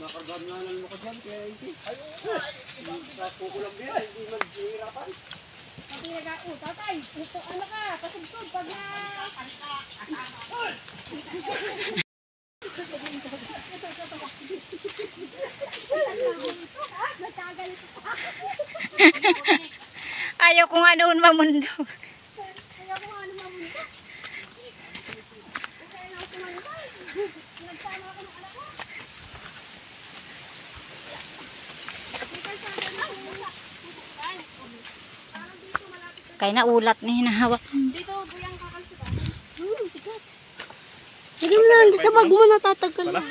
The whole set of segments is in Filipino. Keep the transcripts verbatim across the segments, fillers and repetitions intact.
nakargaan nga lang mo kasi yan, kaya hindi. Ay, oo, ay, kukulang din, hindi maghihirapan. Pati nag- oh, tatay, ito, ano ka, pasugtod, pag na... Ayaw ko nga noon mamundo. Ayaw ko nga ano mamunta. Kaya na ako sumangkay. Nagsama ako ng anak ko. Kaya naulat na hinahawak. Dito, buyang kakalsutan. Hmm, sikat. Hindi mo lang, sa bag mo natatagal na.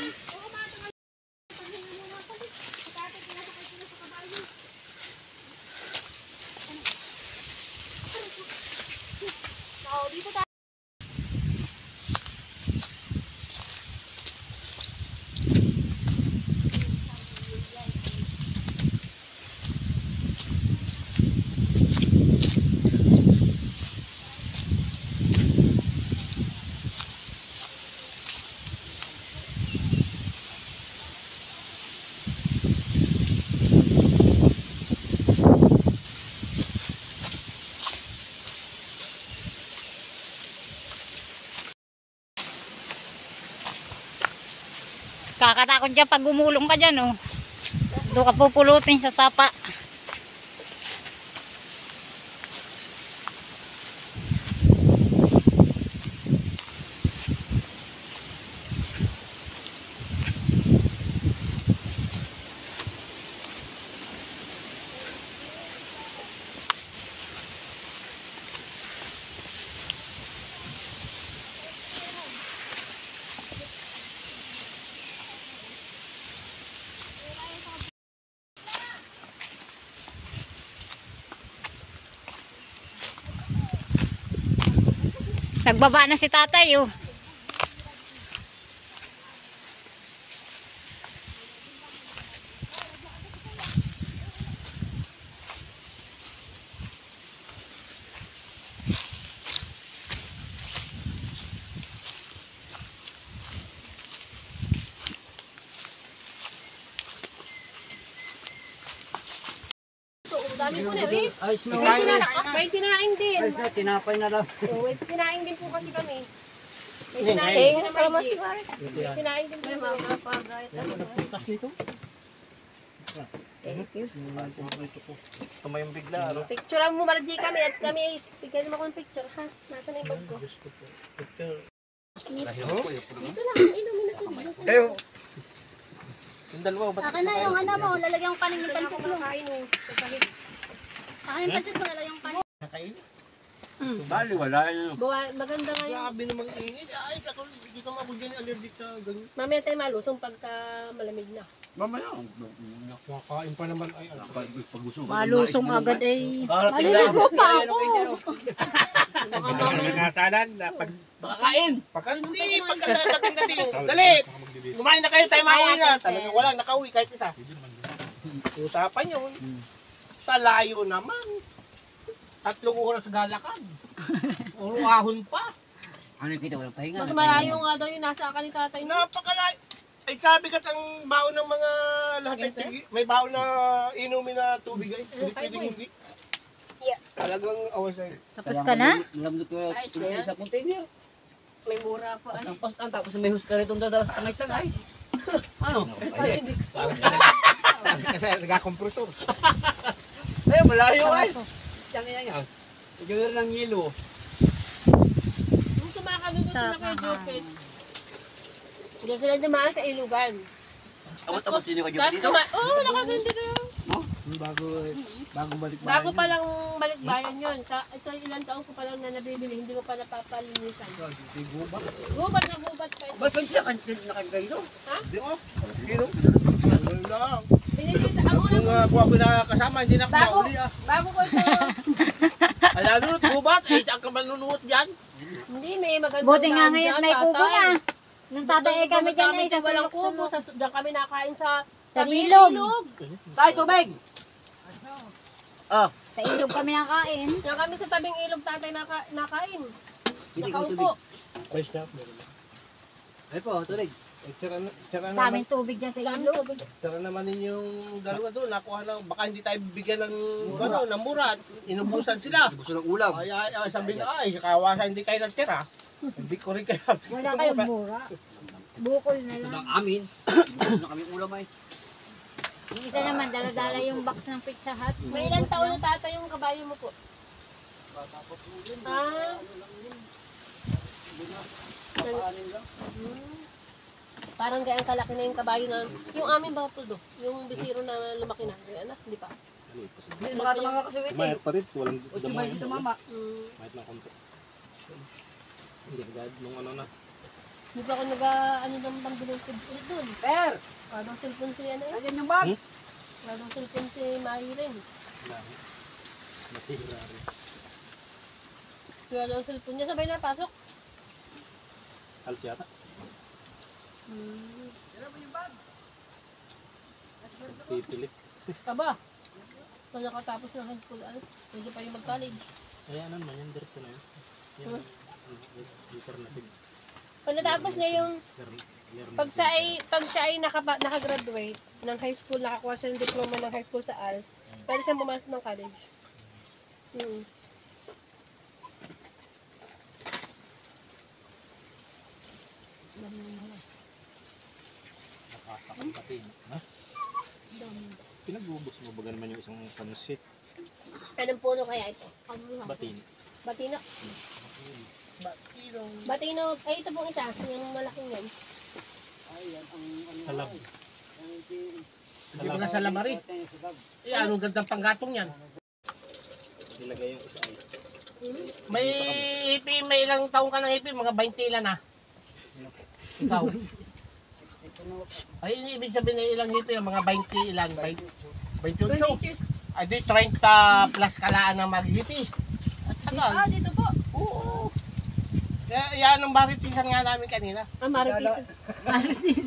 Kakatakot dyan pag gumulong ka dyan, oh. Doon ka pupulutin sa sapa. Nagbaba na si tatay, oh. Dami ko na rin. Ayos na. May, sina may sinaing din. Ayos na, tinapay na lang. Oh, may sinaing din po kasi kami. May sinaing din po kasi. May sinaing din po. May mga kapagayat. Putas nito. Thank you. Tumayong bigla. Picture mo Margie kami at kami ay bigyan mo akong picture ha. Nasaan yung bag ko? Dito lang, inumin na tubig. Kayo. Yung dalawa, ba't? Saka na yung ano mo, lalagyan ko paning yung pansit mo. Saka yung pansit mo, lalagyan ko paning. Nakain? Bali, wala yun. Maganda nga yung... Grabe namang ingin. Ay, ako, hindi ka mabog dyan allergic sa ganyan. Mamaya tayo malusong pagka malamig na. Mamaya. Nakakain pa naman ay ano. Malusong agad, eh. Maliligo pa ako. Nangatanan na pag... Makakain. Pagka hindi, pagka dating-dating. Dali! Kumain na kayo, tayo mauwi na. Talagang walang nakauwi kahit isa. Usapan yun. Sa layo naman. Tatlong oras galakad. Puro ahon pa. Ano yung kita? Walang pahinga. Mas malayo nga daw yung nasa akin ni tatay. Napakalayo. Ay sabi ka ang baon ng mga lahat ay tigi. May baon na inumin na tubig ay. Hindi pwedeng hindi. Talagang awas ay. Tapos ka na? Malambot ko yung sa container. May mura pa. Ang pastan, tapos may hus ka rin itong dadalas tangay-tangay. Ano? Kasi nagkakompresor. Ay, malayo ay. Diyan yan yan. Diyan rin ng yelo. Nung sumakalo sila kay Jopet, hindi sila dumaan sa ilugan. Tapos-tapos sino ka dito Tapos dito? dumaan, oo, nakaganda na yun. Bago, bago balik Bago pa lang balik bayan yun. Sa, ito ilang taon ko pa lang na nabibili, hindi ko pa napapalinisan. Gubat. Gubat na gubat pa ito. Ba't pa siya nakagayro? Hindi oh. Kilo. Ano lang. Binisita, ang Kung unang, uh, kung ako nakakasama, hindi na ako bago, mauli ah. bago ko ito, Ala, nunod gubat. Eh, saan ka manunuot dyan? hindi may magandang Buti nga daan ngayon dyan, may kubo tatay. na. Nung tatay ay kami dyan ay Kami sa walang kubo, sulok-sulok. sa, dyan kami nakain sa Sa tabi ng ilog. ilog. Tayo, tubig! Ah, Sa ilog kami nakain. Yan kami sa tabing ilog tatay naka, nakain. binig mo Nakaupo. tubig. Pwes na. Ay po, tubig. Eh, sira, na- sira naman, Daming tubig dyan sa Dami ilog. tubig. sira naman ninyong dalawa doon. Nakuha na, baka hindi tayo bigyan ng, ano, ng mura. Inubusan sila. Gusto ng ulam. Ay, ay, ay, sabi na, ay, kawasan hindi kayo nagtira. Hindi ko rin kaya. Wala kayong mura. Bukol na Ito lang. ng amin. Gusto na kami ulam ay. Yung isa naman, dala-dala yung box ng Pizza Hut. May ilang taon na tata yung kabayo mo po? Ah. Nang- Hmm. Parang gayang kalaki na yung kabayo na, yung amin ba po do? Yung bisiro na lumaki na. Ay, anak, di pa. Hindi, mga mga kasuwit eh. Mayat pa rin, walang Ocho may dito mama. Hmm. Mayat ng konti. Hindi, agad nung ano na. Di pa ako nag, ano naman bang binungkod ulit dun? Per! Wadong cellphone si ano eh. Ayan yung bag. Hmm? Wadong cellphone si Mari rin. Wala. Masira rin. Wadong cellphone niya, sabay na pasok. Halos yata. Hmm. Pipili. Aba, kung nakatapos ng high school, ano, pwede pa yung mag-college. Ay, ano naman yan, diretso na yun. Yung alternative. Pag natapos niya yung, Learning. pag siya ay, pag siya ay nakapa, nakagraduate ng high school, nakakuha siya ng diploma ng high school sa A L S, pwede siyang pumasok ng college. Hmm. Nakasakang pati. Ha? Pinag-ubos mo ba naman yung isang pansit? Anong puno kaya ito? Batin. Batino. Batilong. Batino, ay ito pong isa, yung malaking yan. Salab. Hindi ko na sa lamari. Eh, anong gandang panggatong yan? Nilagay yung isa ay. May hipi, may ilang taong ka ng hipi, mga twenty ilan na. Ikaw. Ay, hindi ibig sabihin na ilang hipi, mga twenty ilan, twenty, twenty-eight. years. Ay, di thirty plus kalaan ang maghipi. At tagal. Ah, dito po. Oo. Kaya yan ang baritisan nga namin kanina. Ah, Maritis. Maritis.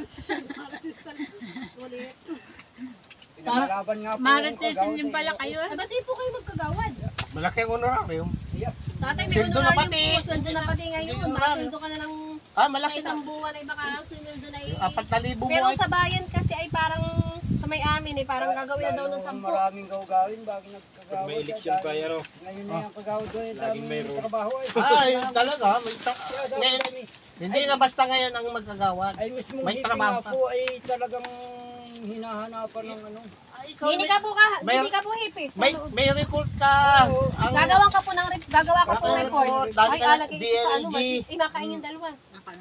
Pinaglaban nga po. Maritis din pala kayo. Ah, ba't di po kayo magkagawad? Malaki ang honorarium. Tatay, may Sweldo na honorarium pati. po. Sweldo na pati ngayon. Sweldo na. Makasweldo ka na ng Ah, sa malaki na. isang buwan ay baka ang sweldo na ay... Apat na libo mo Pero ay. sa bayan kasi ay parang sa may amin ay parang gagawin na daw ng sampu. Maraming gawgawin bago Pag nagkagawad. may election pa yan, oh. Ngayon na yung kagawad doon. Laging mayroon. Trabaho ay. Ay, talaga. May ta- ngayon, hindi na basta ngayon ang magkagawad. Ay mismo May hipi trabaho nga ka. po ay talagang hinahanapan ng ano. Ay, ikaw Hindi may, ka po ka, May- hindi ka po hippie. may, may report ka. Ang, Gagawan ka po ng rep, gagawa ka po ng report. Report, dali Ay, ka ng alagay ko sa ano, D L G. mag- imakain yung dalawa.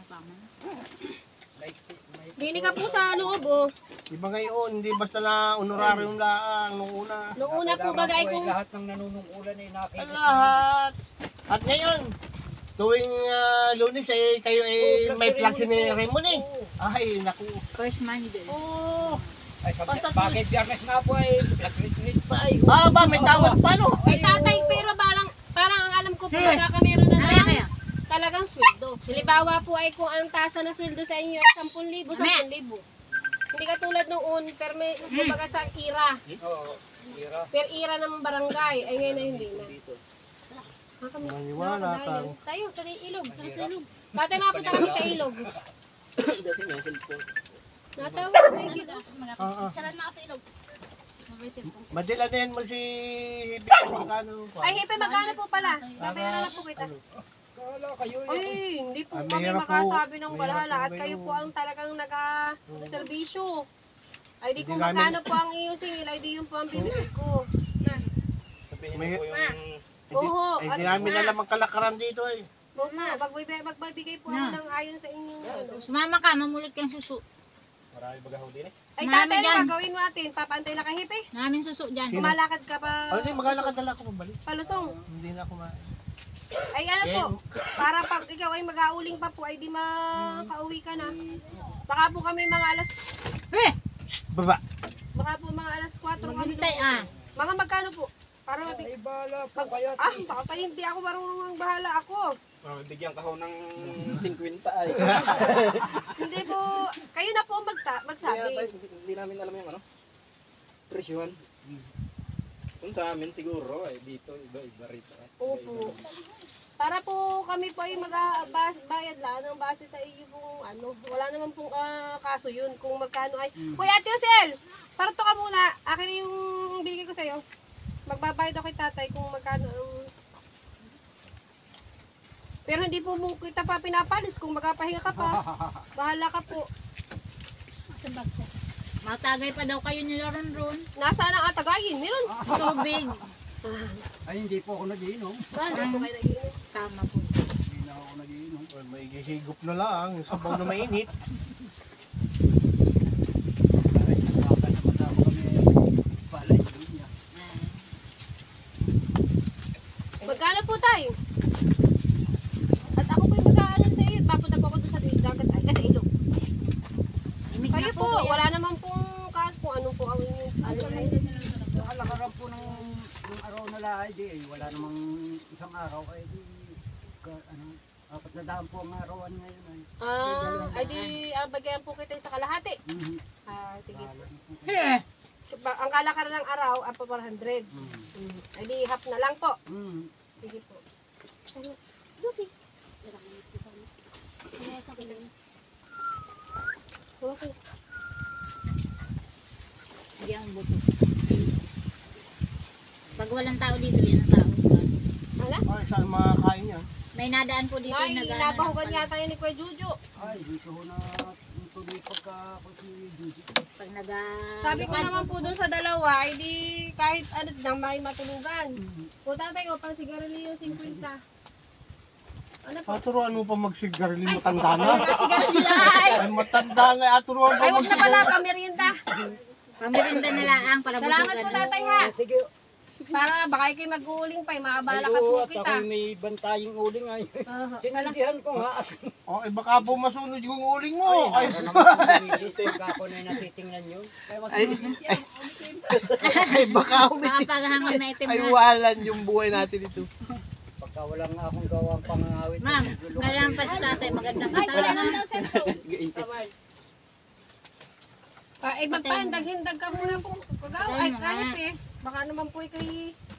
Like, may Hindi ka po sa loob, oh. Iba ngayon, hindi basta na honorarium lang nung una. Noong una po kailangan bagay po ay kung... lahat ng nanunungkulan ay nakikita. Lahat. At ngayon, tuwing uh, lunes eh, kayo eh, Oh, may flag flag ceremony ceremony. po. Ay, naku. First Monday. Oh. Ay, sabi, Basta- bakit biyernes nga po ay nag-retreat pa ay. Ah, ba, may tawag pa, no? Ay, tatay, pero parang, parang ang alam ko po, pagka meron na Kaya lang kaya. talagang sweldo. Halimbawa po ay kung ang tasa na sweldo sa inyo ay ten thousand, ten thousand. Hindi ka tulad nung un, per may, kumbaga sa ira, Oo, hira. per ira ng barangay, ay ngayon na hindi na. Nakakamiss Maniwala na ka. tayo sa ilog, tara sa ilog. Tatay, mapunta kami sa ilog. Dati may cellphone. Natawa, may gito. Ah, ah. Charan na ako sa ilog. Madila na yan mo si Hibi. Magkano pa? Ay, Hepe, magkano po pala? Babayaran na po kita. Kala kayo Ay, yun. hindi po Ah, kami mahirap po. makasabi ng Mahirap balhala po at kayo kayo. po ang talagang nag-servisyo. Ay, di Hindi kung namin- magkano po ang iyong singil, ay di yun po ang bibigay ko. Na. Sabihin May- mo po yung... Oho, Hindi ano namin na? alam ang kalakaran dito eh. Huwag mo, magbibigay, magbibigay po ako Na. ng ayon sa inyong ano. Sumama ka, mamulit kang suso. Marami bagahaw din eh. Ay, Marami tatay, ano dyan. gagawin mo natin? Papantay na kay Hepe? Namin suso dyan. Sino? Kumalakad ka pa. Oh, hindi, maglalakad na lang ako pabalik. Palusong. Hindi na ako ma... Ay, ano po, para pag ikaw ay mag-auling pa po, ay di makauwi ka na. Baka po kami mga alas, Eh! Baba. baka po mga alas four kami. Maghintay ah. Mga magkano po? Para mabig... Ay, bahala po Pag, kaya. ah, baka pa hindi ako marunong ang bahala ako. Oh, bigyan ka ho ng fifty ay. Hindi po, kayo na po magta, Kaya magsabi. tayo, hindi, hindi namin alam yung ano. Presyon. Kung sa amin siguro, eh, dito iba-iba rito. Eh. Opo. Iba-iba. Para po kami po ay mag-bayad lang ng base sa iyo pong ano. Wala naman pong ah, kaso yun kung magkano ay. Hoy Ate Osel, parto ka muna. Akin yung binigay ko sa'yo. Magbabayad ako kay tatay kung magkano ang... Pero hindi po mo kita pa pinapalis kung magpapahinga ka pa. Bahala ka po. Matagay pa daw kayo nila ron ron. Nasaan ang atagayin? Meron. Tubig. Ay, hindi po ako nagiinom. Saan po kayo nag-iinom? Tama po. Hindi na ako nagiinom. Ay, may gihigop na lang. Yung sabaw na mainit. Ay, nakakasama kami. Palay ko niya. Magkano po tayo? At ako po'y mag-ano sa iyo. Papunta po ako doon sa dagat ay. Kasi ilog. Imig Kayo na po, kuya. wala naman pong kas kung ano po ang inyong ano. Sa kalakaran po ng, ng araw na lahay, di eh. Wala namang isang araw. Ay, di, ka, ano, apat na daan po ang arawan ngayon. Ay. Ah, ay di ah, bagyan po kita sa kalahati. Mhm. Ah, sige po. Alam po. Pa- Ang kalakaran ng araw, ay pa one hundred. Mhm. Mm. Ay di half na lang po. Mhm. Sige po. Luti. Okay. Hindi ang buto. Pag walang tao dito, yan ang tao. Wala? Ay, saan makakain yan? May nadaan po dito Ay, yung nag-ano. nabahugan yata yun ni Kuya Juju. Ay, dito ko na tuloy pagka ako si Judy. Pag nag Sabi ko naman po dun sa dalawa, ay di kahit ano nang may matulugan. O tatay, o pang sigarilyo yung fifty. Ano po? Aturuan mo pa magsigarilin mo tanda na. Sigarilyo ay! Ay, matanda nga. Aturuan Ay, mo huwag na pala pamerienda. Pamirinda na lang para Salamat po busugan. tatay ha. Sige. Para baka kayo mag-uuling pa, eh, maabala ka Ay, oo, po at kita. ako'y may bantaying uling ay. Uh, Sinandihan ko nga. Oh, eh, baka po masunod yung uling mo. Ay, Ano naman ang misis, pagka ako na natitingnan yun. ay, ay, ay, baka Baka umitim. paghangon na itim Ay, na. walan yung buhay natin ito. Pagka walang akong gawang pangangawit. Ma'am, ngayon pa si tatay magandang katawan. Ah, eh, magpahindag-hindag ka muna po. Kagaw, ay, Ayun nga. kahit eh. Baka naman po ikay